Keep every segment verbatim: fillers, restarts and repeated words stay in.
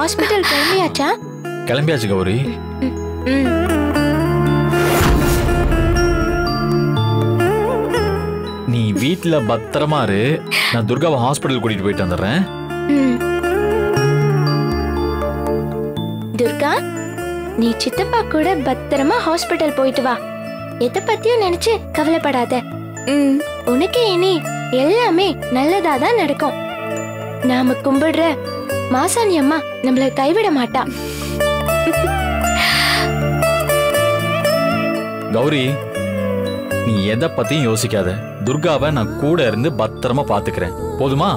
Hospital கிளம்பியாச்சா? கிளம்பியாச்சு கௌரி. நீ வீட்டுல பத்திரமா இரு, நான் துர்காவை ஹாஸ்பிடல் கூட்டிட்டு போயிட்டு வந்துடுறேன். துர்கா, நீ சித்தப்பா கூட பத்திரமா ஹாஸ்பிடல் போயிட்டு வா. எதை பத்தியும் நினைச்சு கவலைப்படாத. உனக்கு இனி எல்லாமே நல்லதாதான் நடக்கும். நாம கும்பிடுற மாசாணி அம்மா நம்மள கைவிட மாட்டா. கௌரி, நீ எதை பத்தியும் யோசிக்காத. துர்காவை நான் கூட இருந்து பத்திரமா பாத்துக்கிறேன், போதுமா?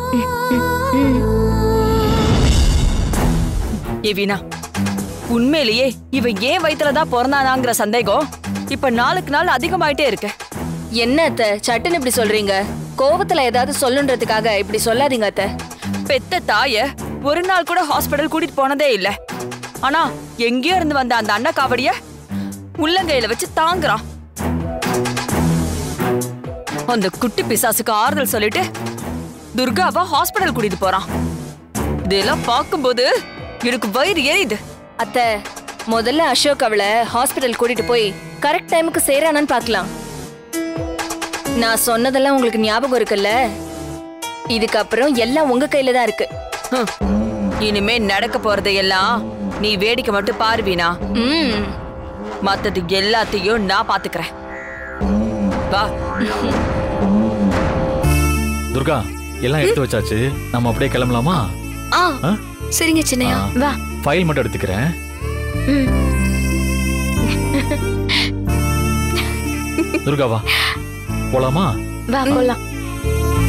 ஏ வீணா, உண்மையிலேயே இவ ஏன் வயிற்றுலதான் பிறந்தானாங்கிற சந்தேகம் இப்ப நாளுக்கு நாள் அதிகமாயிட்டே இருக்கு. என்ன அத்தை சட்டுன்னு இப்படி சொல்றீங்க? கோவத்துல ஏதாவது சொல்லுன்றதுக்காக இப்படி சொல்லாதீங்க அத்தை. பெத்த தாய ஒரு நாள் கூட ஹாஸ்பிடல் கூட்டிட்டு போனதே இல்ல. ஆனா எங்கேயோ இருந்து வந்த அந்த அண்ணா காவடிய உள்ளங்கையில வச்சு தாங்குறான். அந்த குட்டி பிசாசுக்கு ஆறுதல் சொல்லிட்டு துர்காவா ஹாஸ்பிடல் கூட்டிட்டு போறான். இதெல்லாம் பார்க்கும்போது எனக்கு வயிறு எரியுது. அத்தை, முதல்ல அசோக் அவளை ஹாஸ்பிடல் கூட்டிட்டு போய் கரெக்ட் டைமுக்கு சேரானான்னு பார்க்கலாம். நான் சொன்னதெல்லாம் உங்களுக்கு ஞாபகம் இருக்குல்ல? இதுக்கப்புறம் எல்லாம் உங்க கையில தான் இருக்கு. இனிமே நடக்க போறதையெல்லாம் நீ வேடிக்கை மட்டும் பாருவீனா. ம், மத்தது எல்லாத்தையும் நான் பாத்துக்கிறேன். வா துர்கா, எல்லாம் எடுத்து வச்சாச்சு, நம்ம அப்படியே கிளம்பலாமா? ஆ, சரிங்க சின்னையா, வா. ஃபைல் மட்டும் எடுத்துக்கிறேன். துர்கா வா, போலாமா? வா போலாம்.